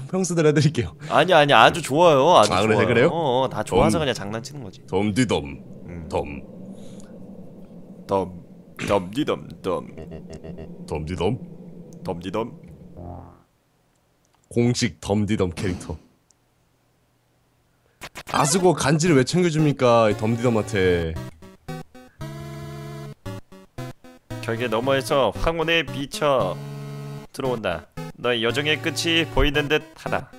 평수들 해드릴게요. 아니야 아주 좋아요. 아주 아, 좋아요. 그래요? 다 좋아서 그냥 장난치는 거지. 덤디덤 덤디덤 덤디덤 덤디덤. 공식 덤디덤 캐릭터. 아스고 간지를 왜 챙겨줍니까 이 덤디덤한테. 결계 너머에서 황혼의 비쳐 들어온다. 너의 여정의 끝이 보이는 듯하다.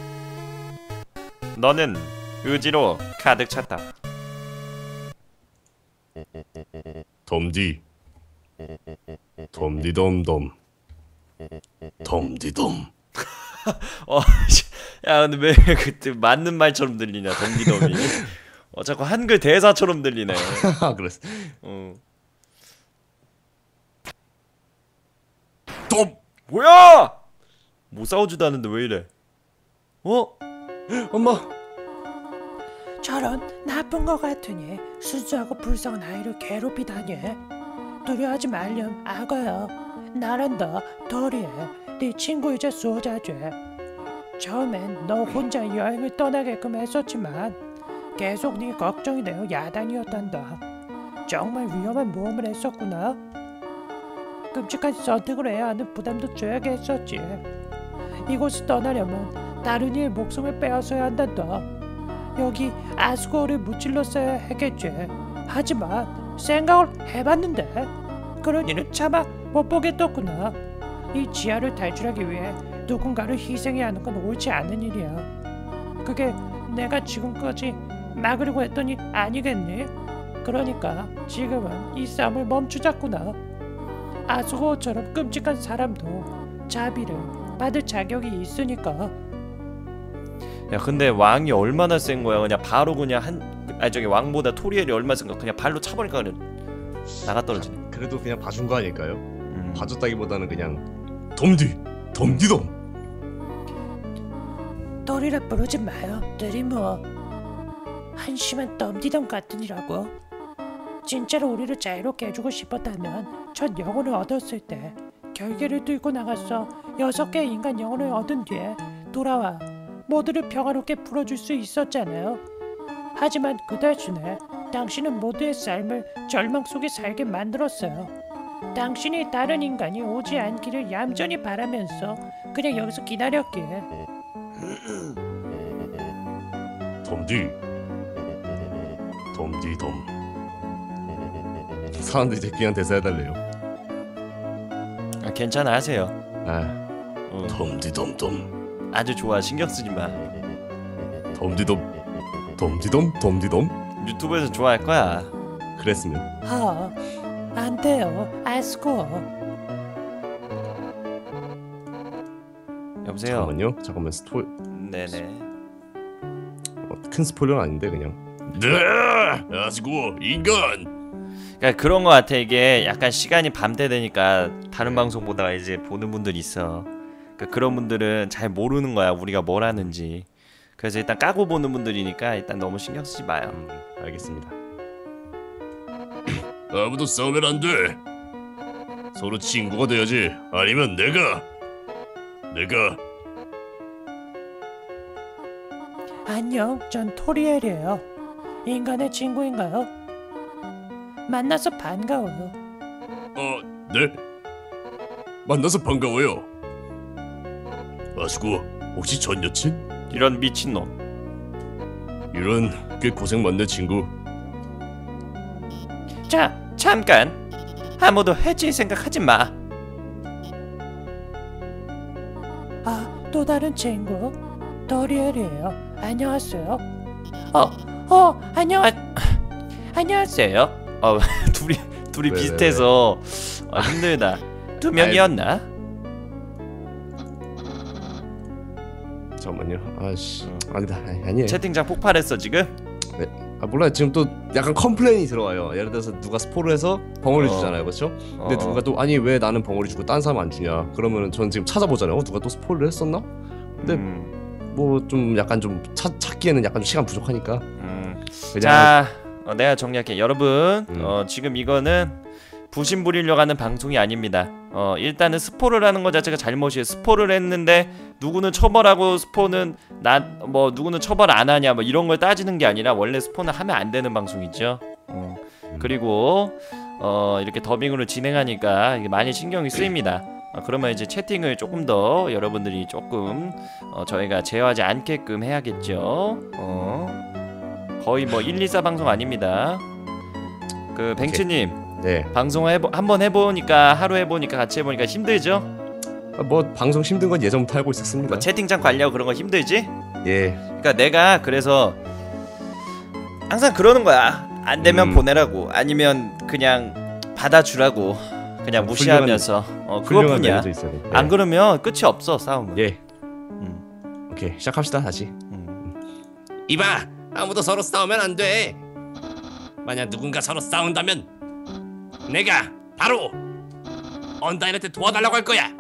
너는 의지로 가득 찼다. 덤디 덤디덤덤 덤디덤. 야 근데 왜 그때 맞는 말처럼 들리냐 덤디덤이. 자꾸 한글 대사처럼 들리네. 그랬어. 덤! 뭐야! 뭐 싸우지도 않는데 왜 이래? 엄마. 저런 나쁜 거 같으니 순수하고 불쌍한 아이를 괴롭히다니. 두려워하지 말렴 악어야. 나란다 덜이해. 네 친구이자 수호자지. 처음엔 너 혼자 여행을 떠나게끔 했었지만 계속 네 걱정이 되어 야단이었단다. 정말 위험한 모험을 했었구나. 끔찍한 선택을 해야 하는 부담도 줘야게 했었지. 이곳을 떠나려면 다른 이의 목숨을 빼앗아야 한단다. 여기 아스고를 무찔렀어야 했겠지. 하지만 생각을 해봤는데 그런 일은 차마 못 보겠더구나. 이 지하를 탈출하기 위해 누군가를 희생해야 하는 건 옳지 않은 일이야. 그게 내가 지금까지 막으려고 했던 일 아니겠니? 그러니까 지금은 이 싸움을 멈추자꾸나. 아스고처럼 끔찍한 사람도 자비를 받을 자격이 있으니까. 야 근데 왕이 얼마나 센 거야. 그냥 바로 그냥 저기 왕보다 토리엘이 얼마나 센 거야. 그냥 발로 차버리니까 그냥 나가 떨어지네. 그래도 그냥 봐준 거 아닐까요? 봐줬다기보다는 그냥 덤디덤. 덜이라 부르지 마요. 들이 뭐 한심한 덤디덤 같으니라고. 진짜로 우리를 자유롭게 해주고 싶었다면 첫 영혼을 얻었을 때 결계를 뚫고 나가서 6개의 인간 영혼을 얻은 뒤에 돌아와 모두를 평화롭게 풀어줄 수 있었잖아요. 하지만 그 대신에 당신은 모두의 삶을 절망 속에 살게 만들었어요. 당신이 다른 인간이 오지 않기를 얌전히 바라면서 그냥 여기서 기다렸기에. 덤디덤. 사람들이 제끼한 대사 해달래요. 괜찮아 하세요. 덤디덤덤. 아주 좋아. 신경 쓰지 마. 덤디덤. 유튜브에서 좋아할 거야. 그랬으면. 안 돼요. 아스고. 여보세요. 잠깐만 네네. 큰 스포일러는 아닌데 그냥. 네, 아스고 인간. 그러니까 그런 거 같아. 이게 약간 시간이 밤새 되니까 다른 방송 보다가 이제 보는 분들이 있어. 그러니까 그런 분들은 잘 모르는 거야 우리가 뭘 하는지. 그래서 일단 까고 보는 분들이니까 일단 너무 신경 쓰지 마요. 알겠습니다. 아무도 싸우면 안 돼. 서로 친구가 돼야지. 아니면 내가. 안녕, 전 토리엘이에요. 인간의 친구인가요? 만나서 반가워요. 네. 만나서 반가워요. 아스고, 혹시 전 여친? 이런 미친놈. 이런 꽤 고생 많네 친구. 자, 잠깐. 아무도 해칠 생각하지 마. 또 다른 친구? 토리엘이에요. 안녕하세요. 안녕하세요. 둘이 네, 비슷해서 힘들다. 두 명이었나? 잠깐만요. 아씨. 아니다. 아니에요. 채팅창 폭발했어 지금? 네. 몰라요. 지금 또 약간 컴플레인이 들어와요. 예를 들어서 누가 스포를 해서 벙어리 주잖아요, 그렇죠? 근데 누가 또 아니 왜 나는 벙어리 주고 딴 사람 안 주냐? 그러면은 전 지금 찾아보잖아요. 누가 또 스포를 했었나? 근데 뭐 좀 약간 좀 찾기에는 약간 좀 시간 부족하니까. 그냥 자, 내가 정리할게. 여러분, 지금 이거는 부심 부리려고 하는 방송이 아닙니다. 일단은 스포를 하는 것 자체가 잘못이에요. 스포를 했는데 누구는 처벌하고 스폰은 뭐 누구는 처벌 안 하냐 뭐 이런 걸 따지는 게 아니라 원래 스폰을 하면 안 되는 방송이죠. 그리고 이렇게 더빙으로 진행하니까 이게 많이 신경이 쓰입니다. 그러면 이제 채팅을 조금 더 여러분들이 조금 저희가 제어하지 않게끔 해야겠죠. 거의 뭐 1, 2, 4 방송 아닙니다. 그 뱅츠님, 네. 방송 한번 해보니까 하루 해보니까 같이 해보니까 힘들죠? 뭐 방송 힘든 건 예전부터 알고 있었습니다. 뭐 채팅창 관리하고 그런 거 힘들지? 예. 그러니까 내가 그래서 항상 그러는 거야. 안 되면 보내라고, 아니면 그냥 받아주라고, 그냥 무시하면서 그것뿐이야. 네. 안 그러면 끝이 없어 싸움은. 예. 오케이 시작합시다 다시. 이봐, 아무도 서로 싸우면 안 돼. 만약 누군가 서로 싸운다면 내가 바로 언다인한테 도와달라고 할 거야.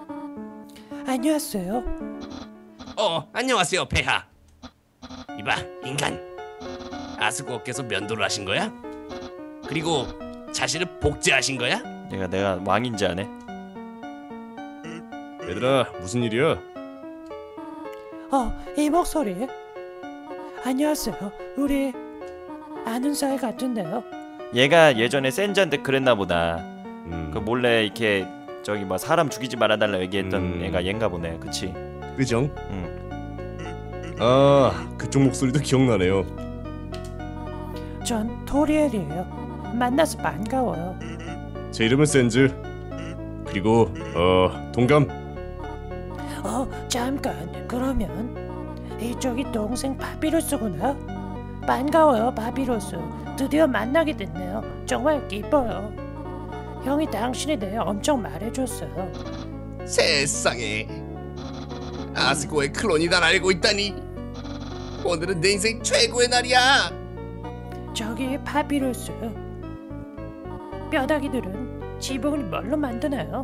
안녕하세요. 안녕하세요, 폐하. 이봐, 인간. 아스고께서 면도를 하신 거야? 그리고 자신을 복제하신 거야? 내가 왕인지 안 해? 얘들아 무슨 일이야? 이 목소리. 안녕하세요. 우리 아는 사이 같은데요. 얘가 예전에 센즈한테 그랬나 보다. 그 몰래 이렇게 저기 뭐 사람 죽이지 말아달라 얘기했던 애가 얘인가 보네. 그치? 그정? 아 그쪽 목소리도 기억나네요. 전 토리엘이에요. 만나서 반가워요. 제 이름은 센즈. 그리고 동감. 잠깐. 그러면 이쪽이 동생 바비루스구나. 반가워요, 바비루스. 드디어 만나게 됐네요. 정말 기뻐요. 형이 당신에 대해 엄청 말해줬어요. 세상에, 아스고의 클론이 날 알고 있다니. 오늘은 내 인생 최고의 날이야. 저기 바비루스. 뼈다귀들은 지붕을 뭘로 만드나요?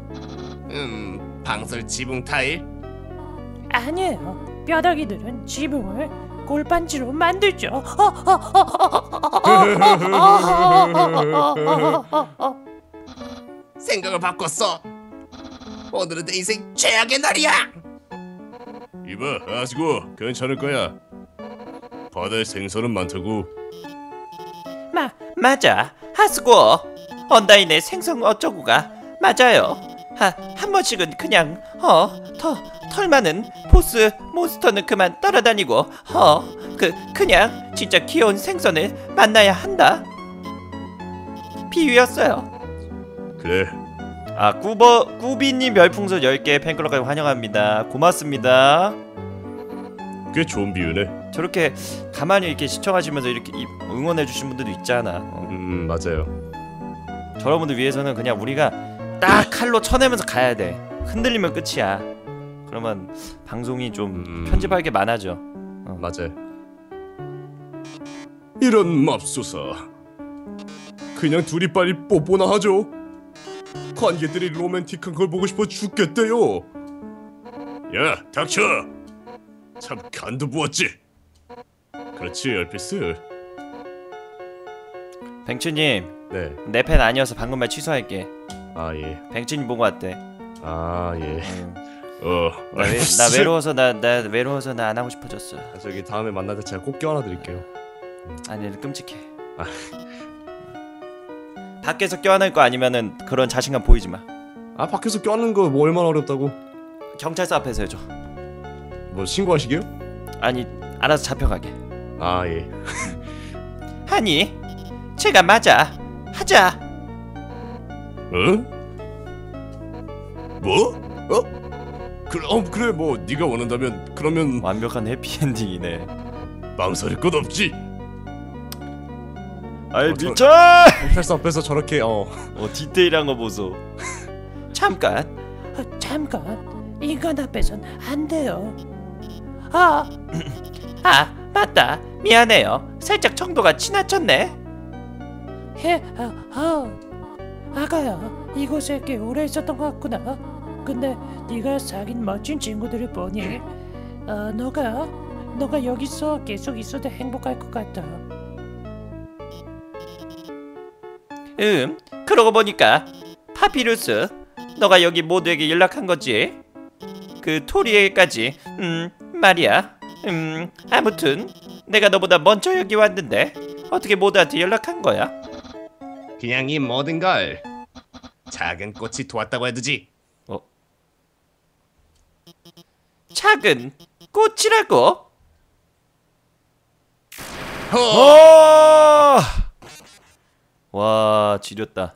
방설 지붕 타일? 아니에요. 뼈다귀들은 지붕을 골판지로 만들죠. 생각을 바꿨어. 오늘은 내 인생 최악의 날이야. 이봐 아스고 괜찮을 거야. 바다에 생선은 많다고. 맞아. 하스고 언다인의 생선 어쩌고가 맞아요. 한 번씩은 그냥 털 많은 보스 몬스터는 그만 따라다니고 그냥 진짜 귀여운 생선을 만나야 한다. 비유였어요. 그래. 꾸비님 별풍선 10개 팬클럽까지 환영합니다. 고맙습니다. 꽤 좋은 비유네. 저렇게 가만히 이렇게 시청하시면서 이렇게 응원해주신 분들도 있잖아. 맞아요. 저런 분들 위해서는 그냥 우리가 딱 칼로 쳐내면서 가야 돼. 흔들리면 끝이야. 그러면 방송이 좀 편집할 게 많아져. 맞아요. 이런 맙소사. 그냥 둘이 빨리 뽀뽀나 하죠. 관계들이 로맨틱한 걸 보고 싶어 죽겠대요. 야 닥쳐. 참 간도 부었지. 그렇지 얼피스. 뱅츠님, 네. 내 팬 아니어서 방금 말 취소할게. 아 예. 뱅츠님 보고 왔대. 아 예. 나 외로워서 나 외로워서 나 안 하고 싶어졌어. 저기 다음에 만날 때 제가 꼭 껴안아 드릴게요. 아니 끔찍해. 밖에서 껴안을 거 아니면은 그런 자신감 보이지 마. 아 밖에서 껴안는 거 뭐 얼마나 어렵다고? 경찰서 앞에서 해줘. 뭐 신고하시게요? 아니 알아서 잡혀가게. 아 예. 아니 제가 맞아. 하자. 뭐? 그래 뭐 네가 원한다면 그러면 완벽한 해피엔딩이네. 망설일 것 없지. 아이 저- 미쳐! 경찰서 앞에서 저렇게 디테일한 거 보소. 잠깐. 인간 앞에선 안 돼요. 맞다. 미안해요. 살짝 정도가 지나쳤네. 아가야, 이곳에 꽤 오래 있었던 것 같구나. 근데 네가 사귄 멋진 친구들을 보니 너가 여기서 계속 있어도 행복할 것 같아. 그러고 보니까 파피루스 너가 여기 모두에게 연락한 거지? 그 토리에까지. 말이야. 아무튼 내가 너보다 먼저 여기 왔는데 어떻게 모두한테 연락한 거야? 그냥 이 모든 걸 작은 꽃이 도왔다고 해두지. 작은 꽃이라고? 허! 와, 지렸다.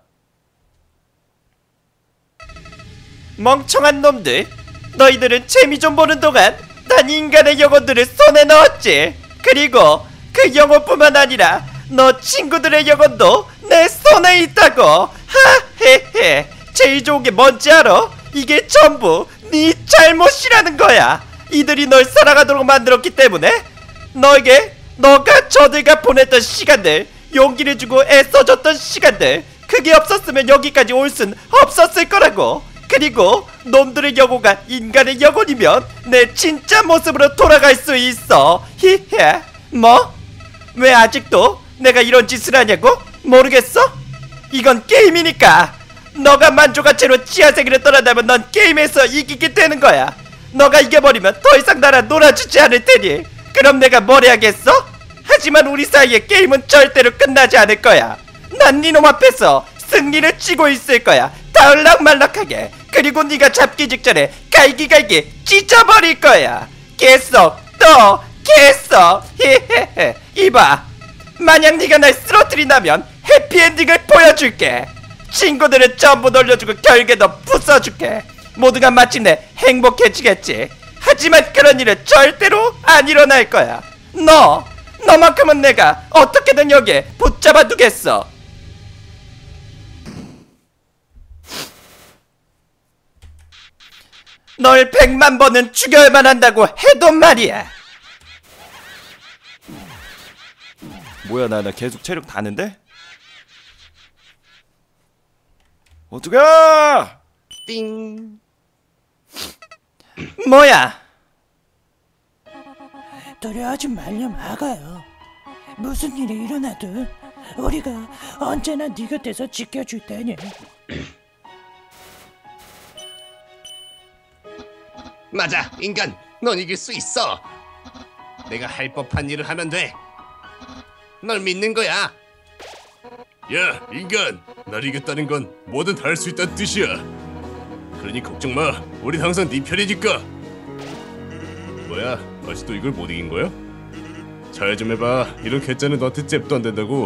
멍청한 놈들, 너희들은 재미 좀 보는 동안 난 인간의 영혼들을 손에 넣었지. 그리고 그 영혼뿐만 아니라 너 친구들의 영혼도 내 손에 있다고. 하헤헤. 제일 좋은 게 뭔지 알아? 이게 전부 네 잘못이라는 거야. 이들이 널 살아가도록 만들었기 때문에 너가 저들과 보냈던 시간들, 용기를 주고 애써줬던 시간들, 그게 없었으면 여기까지 올 순 없었을 거라고. 그리고 놈들의 영혼가 인간의 영혼이면 내 진짜 모습으로 돌아갈 수 있어. 히헤. 뭐? 왜 아직도 내가 이런 짓을 하냐고? 모르겠어? 이건 게임이니까. 너가 만족한 채로 지하세계를 떠난다면 넌 게임에서 이기게 되는 거야. 너가 이겨버리면 더 이상 나랑 놀아주지 않을 테니 그럼 내가 뭘 해야겠어? 하지만 우리 사이의 게임은 절대로 끝나지 않을 거야. 난 네놈 앞에서 승리를 치고 있을 거야. 다을락말락하게. 그리고 네가 잡기 직전에 갈기갈기 찢어버릴 거야. 계속 또 계속. 헤헤헤. 이봐, 만약 네가 날 쓰러뜨린다면 해피엔딩을 보여줄게. 친구들은 전부 놀려주고 결계도 부숴줄게. 모두가 마침내 행복해지겠지. 하지만 그런 일은 절대로 안 일어날 거야. 너만큼은 내가 어떻게든 여기에 붙잡아 두겠어. 널 100만 번은 죽여야만 한다고 해도 말이야. 뭐야, 나 계속 체력 다는데? 어떡해! 띵. 뭐야? 두려워하지 말렴 아가요. 무슨 일이 일어나도 우리가 언제나 네 곁에서 지켜줄 테니. 맞아, 인간. 넌 이길 수 있어. 내가 할 법한 일을 하면 돼. 널 믿는 거야. 야, 인간! 날 이겼다는 건 뭐든 다 할 수 있다는 뜻이야. 그러니 걱정 마. 우린 항상 네 편이니까. 뭐야, 아직도 이걸 못 이긴 거야? 잘 좀 해봐. 이런 괴짜는 너한테 잽도 안 된다고.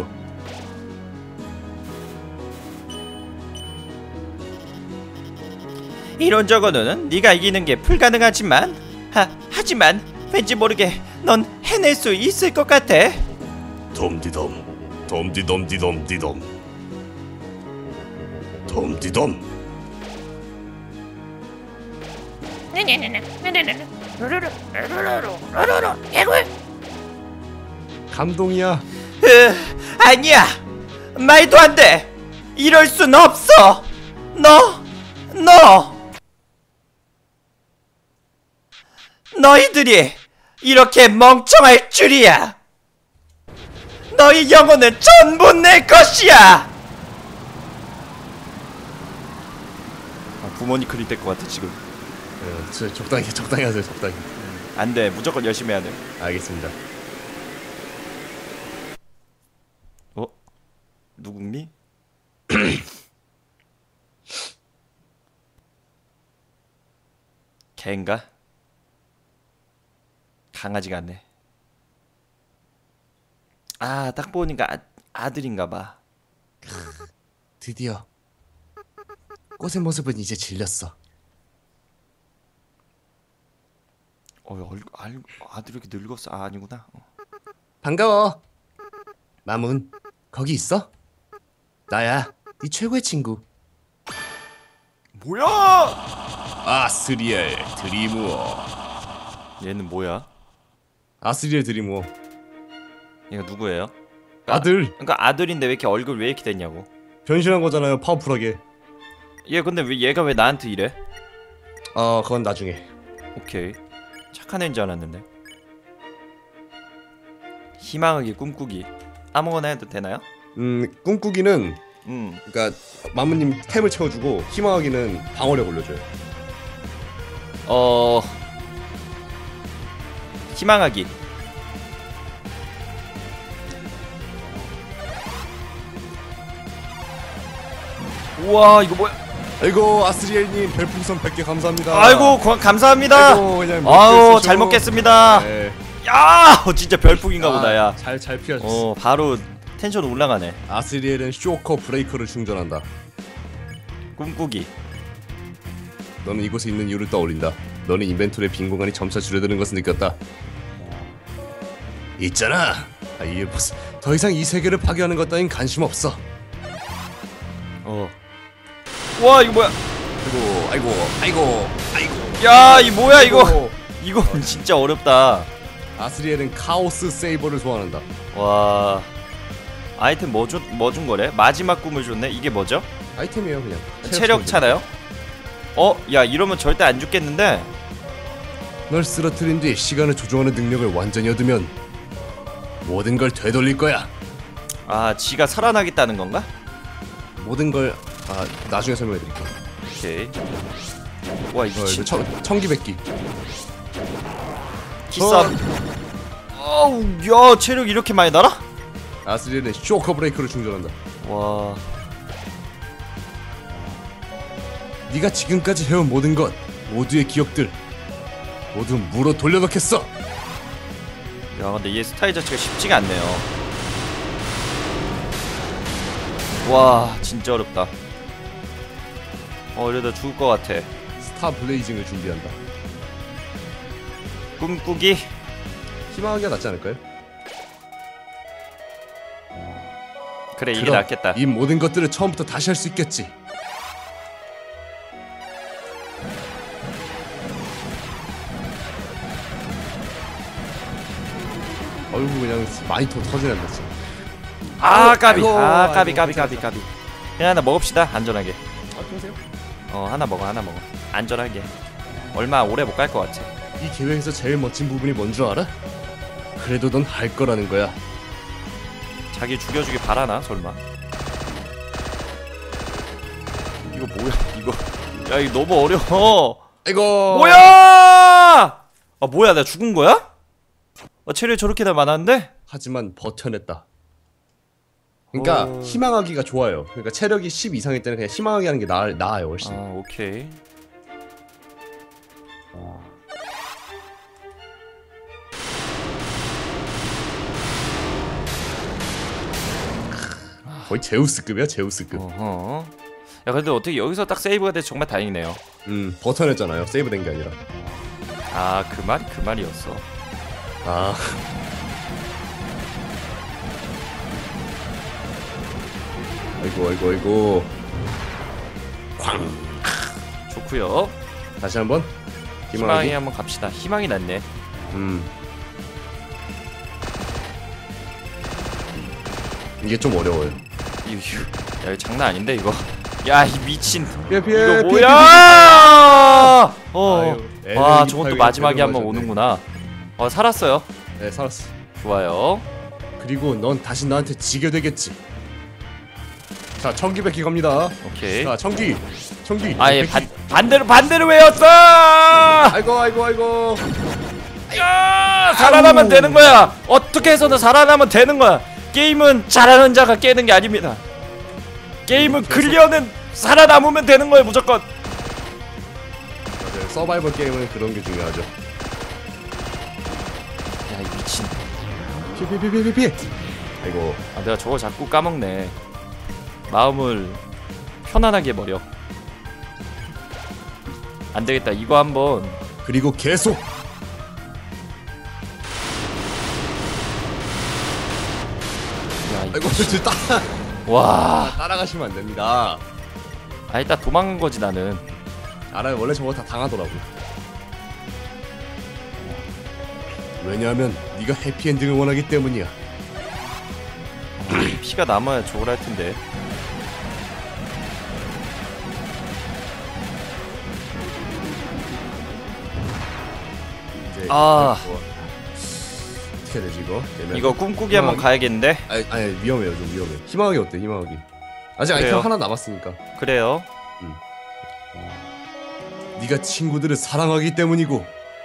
이론적으로는 네가 이기는 게 불가능하지만 하지만 왠지 모르게 넌 해낼 수 있을 것 같아. 덤디덤 덤디덤디덤디덤 덤디덤. 감동이야. 아니야, 말도 안 돼. 이럴 순 없어. 너희들이 이렇게 멍청할 줄이야. 너희 영혼은 전부 내 것이야. 부모님 클릭 될 것 같아 지금. 진짜 적당히 하세요. 적당히. 안 돼, 무조건 열심히 해야 돼. 알겠습니다. 누구니? 개인가? 강아지 같네. 아, 딱 보니까 아들인가봐. 드디어 꽃의 모습은 이제 질렸어. 아들이 이렇게 늙었어. 아, 아니구나. 반가워. 마문, 거기 있어? 나야, 네 최고의 친구. 뭐야? 아스리엘 드리무어. 얘는 뭐야? 아스리엘 드리모. 얘가 누구예요? 아들. 그러니까 아들인데 왜 이렇게 얼굴 왜 이렇게 됐냐고. 변신한 거잖아요. 파워풀하게. 얘 근데 얘가 왜 나한테 이래? 그건 나중에. 오케이. 착한 애인 줄 알았는데. 희망하기 꿈꾸기 아무거나 해도 되나요? 꿈꾸기는 그러니까 마무님 템을 채워주고 희망하기는 방어력 올려줘요. 희망하기. 우와 이거 뭐야? 아이고 아스리엘님 별풍선 100개 감사합니다. 아이고 감사합니다. 아이고, 그냥 아우 먹겠어, 잘 저. 먹겠습니다. 네. 야 진짜 별풍인가 보다 야. 잘 피하셨어. 바로 텐션 올라가네. 아스리엘은 쇼커 브레이커를 충전한다. 꿈꾸기. 너는 이곳에 있는 이유를 떠올린다. 너는 인벤토리의 빈 공간이 점차 줄어드는 것을 느꼈다. 있잖아. 이게 무슨 더 이상 이 세계를 파괴하는 것 따윈 관심 없어. 와 이거 뭐야? 아이고. 야 이 뭐야 이거? 이건 진짜 어렵다. 아스리엘은 카오스 세이버를 소환한다. 와 아이템 뭐 준 거래? 마지막 꿈을 줬네. 이게 뭐죠? 아이템이에요 그냥. 체력 차나요? 야 이러면 절대 안 죽겠는데? 널 쓰러뜨린 뒤 시간을 조종하는 능력을 완전히 얻으면 모든 걸 되돌릴 거야. 아 지가 살아나겠다는 건가? 모든 걸 나중에 설명해드릴게요. 오케이. 와 이거 진짜 청기백기. 기싸. 어우 야 체력 이렇게 많이 달아? 아스리엘은 쇼커 브레이커를 충전한다. 와 네가 지금까지 해온 모든 것, 모두의 기억들 모두 무로 돌려놓겠어. 야 근데 얘 스타일 자체가 쉽지가 않네요. 와 진짜 어렵다. 이러다 죽을 것 같아. 스타 블레이징을 준비한다. 꿈꾸기. 희망하기가 낫지 않을까요? 그래 이게 그럼 낫겠다. 이 모든 것들을 처음부터 다시 할 수 있겠지. 어이구 그냥 많이 터지는다 진짜. 까비. 아이고, 까비. 괜찮았어. 그냥 하나 먹읍시다 안전하게. 그러세요? 하나 먹어. 안전하게. 얼마 오래 못 갈 것 같아. 이 계획에서 제일 멋진 부분이 뭔 줄 알아? 그래도 넌 할 거라는 거야. 자기 죽여주길 바라나 설마? 이거 뭐야 이거? 야 이거 너무 어려워. 아이고. 뭐야? 뭐야 나 죽은 거야? 체력이 저렇게 다 많았는데? 하지만 버텨냈다. 그러니까 희망하기가 좋아요. 그러니까 체력이 10 이상일 때는 그냥 희망하기 하는 게 나아요 훨씬. 오케이. 거의 제우스급이야 제우스급. 야 근데 어떻게 여기서 딱 세이브가 돼서 정말 다행이네요. 버텨냈잖아요. 세이브 된 게 아니라. 그 말이었어. 아이고. 좋구요. 다시 한번. 희망이 한번 갑시다. 희망이 낫네. 이게 좀 어려워요. 야 이거 장난 아닌데 이거. 야 이 미친. 피해. 이거 뭐야? 와 저건 또 마지막에 한번 오는구나. 살았어요. 네 살았어. 좋아요. 그리고 넌 다시 나한테 지게 되겠지. 자 청기백기 갑니다. 오케이. 자 청기. 아예 반대로 외웠어. 아이고. 야 살아나면 되는 거야. 어떻게 해서든 살아나면 되는 거야. 게임은 잘하는 자가 깨는 게 아닙니다. 게임은 클리어는 살아남으면 되는 거예요 무조건. 맞아요. 서바이벌 게임은 그런 게 중요하죠. 야 이 미친. 피해. 아이고. 내가 저거 자꾸 까먹네. 마음을 편안하게 해버려. 안되겠다 이거 한번. 그리고 계속. 아이고 와 따라가시면 안 됩니다. 일단 도망간 거지 나는. 알아요. 원래 저거 다 당하더라고. 왜냐하면 네가 해피엔딩을 원하기 때문이야. 피가 남아야 저걸 할 텐데. 이제 어떻게 되지 이거? 이거 꿈꾸기 한번 가야겠는데. 아니 위험해요. 좀 위험해. 희망하기 어때? 희망하기. 아직 그래요. 아이템 하나 남았으니까. 그래요. 네가 친구들을 사랑하기 때문이고.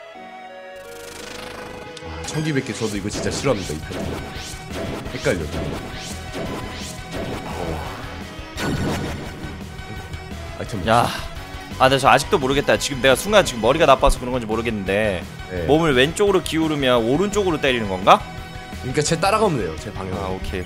청기백기 저도 이거 진짜 싫어합니다. 이 패턴 헷갈려. 아이템. 야, 나 저 아직도 모르겠다. 지금 내가 순간 지금 머리가 나빠서 그런 건지 모르겠는데 네. 몸을 왼쪽으로 기울이면 오른쪽으로 때리는 건가? 그러니까 제 따라가면 돼요. 제 방향. 오케이.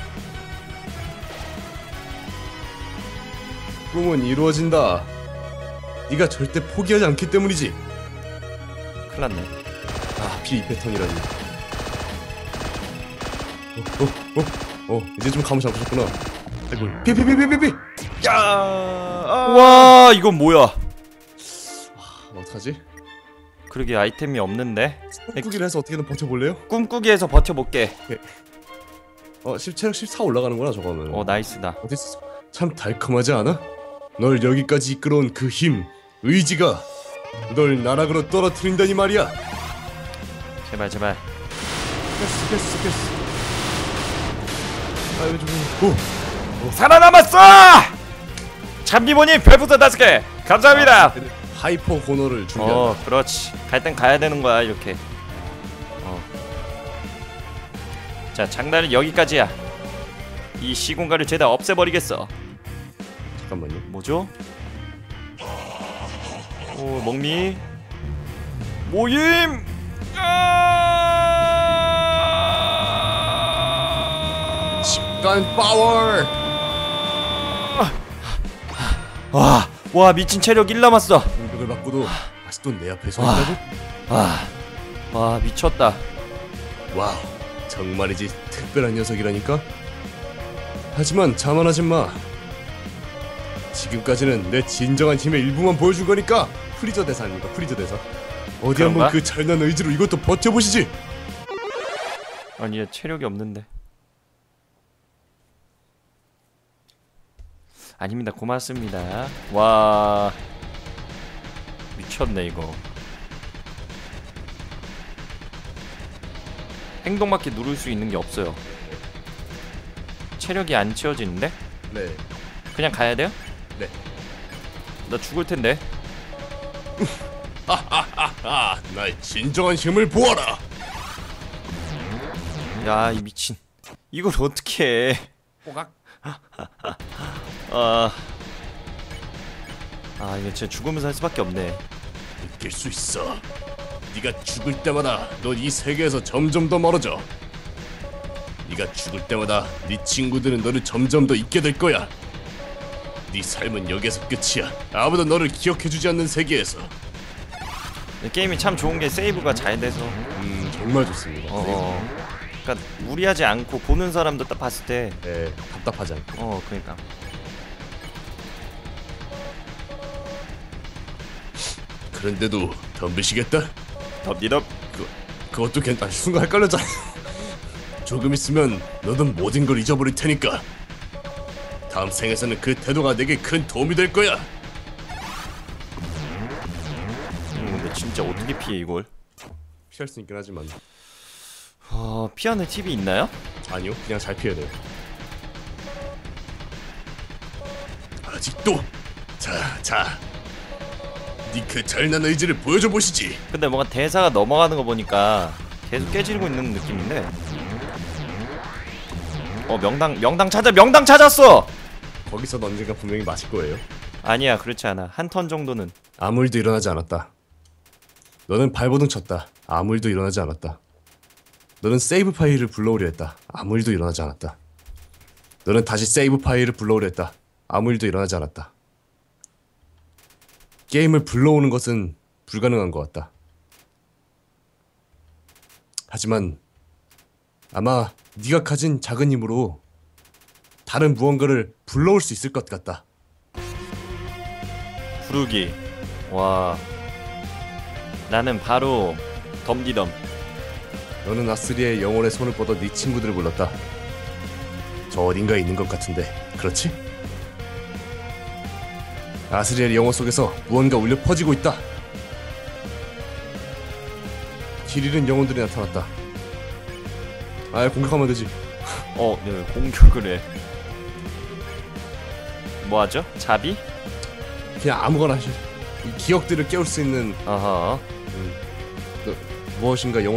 꿈은 이루어진다. 네가 절대 포기하지 않기 때문이지. 큰일났네. 하필 이 패턴이라니. 이제 좀 감을 잡으셨구나. 아이고. 피피피피피피. 야, 와, 이건 뭐야? 어떡하지? 그러게 아이템이 없는데. 꿈꾸기를 해서 어떻게든 버텨볼래요? 꿈꾸기에서 버텨볼게. 체력 14 올라가는구나 저거는. 나이스다. 어딨어? 참 달콤하지 않아? 널 여기까지 이끌어온 그 힘, 의지가 널 나락으로 떨어뜨린다니 말이야. 제발. 스페이스. 왜 저거? 살아남았어! 참기모님 별풍선 5개 감사합니다. 하이퍼 호너를 준비한다. 그렇지. 갈 땐 가야 되는 거야 이렇게. 자, 장난은 여기까지야. 이 시공간을 죄다 없애버리겠어. 잠깐만요. 뭐죠? 먹미 모임. 시간 파워. 와 미친 체력 1 남았어. 공격을 받고도 아직도 내 앞에 서 있다고? 와 미쳤다. 와우, 정말이지 특별한 녀석이라니까. 하지만 자만하지 마. 지금까지는 내 진정한 힘의 일부만 보여준 거니까. 프리저 대사 아닙니까? 프리저 대사. 어디 그런가? 한번 그 잘난 의지로 이것도 버텨보시지. 아니 체력이 없는데. 아닙니다. 고맙습니다. 와 미쳤네 이거. 행동밖에 누를 수 있는 게 없어요. 체력이 안 채워지는데? 네. 그냥 가야 돼요? 네. 나 죽을 텐데. 나의 진정한 힘을 보아라. 야 이 미친. 이걸 어떻게 해? 호각. 이거 진짜 죽으면서 할 수밖에 없네. 느낄 수 있어. 네가 죽을 때마다 넌 이 세계에서 점점 더 멀어져. 네가 죽을 때마다 네 친구들은 너를 점점 더 잊게 될 거야. 네 삶은 여기에서 끝이야. 아무도 너를 기억해주지 않는 세계에서. 이 게임이 참 좋은 게 세이브가 잘 돼서. 정말 좋습니다. 그러니까 무리하지 않고 보는 사람도 딱 봤을 때 네, 답답하지 않고. 그러니까. 그런데도 덤비시겠다? 덥디덥. 그것도 괜찮아. 순간 헷갈렸잖아. 조금 있으면 너는 모든 걸 잊어버릴 테니까. 다음 생에서는 그 태도가 내게 큰 도움이 될 거야. 근데 진짜 어떻게 피해 이걸? 피할 수 있긴 하지만. 피하는 팁이 있나요? 아니요, 그냥 잘 피해야 돼요. 아직도? 자. 네 그 잘난 의지를 보여줘 보시지. 근데 뭔가 대사가 넘어가는 거 보니까 계속 깨지고 있는 느낌인데. 명당 찾았어. 거기서 언젠가 분명히 마실 거예요. 아니야 그렇지 않아. 한 턴 정도는. 아무 일도 일어나지 않았다. 너는 발버둥 쳤다. 아무 일도 일어나지 않았다. 너는 세이브 파일을 불러오려 했다. 아무 일도 일어나지 않았다. 너는 다시 세이브 파일을 불러오려 했다. 아무 일도 일어나지 않았다. 게임을 불러오는 것은 불가능한 것 같다. 하지만 아마 네가 가진 작은 힘으로 다른 무언가를 불러올 수 있을 것 같다. 부르기. 와. 나는 바로 덤디덤. 너는 아스리의 영혼의 손을 뻗어 네 친구들을 불렀다. 저 어딘가에 있는 것 같은데 그렇지? 아스리엘 영혼 속에서 무언가 울려 퍼지고 있다. 길 잃은 영혼들이 나타났다. 공격하면 되지. 네, 공격을 해. 뭐하죠? 자비? 그냥 아무거나 하시. 이 기억들을 깨울 수 있는 어허. 무엇인가 영혼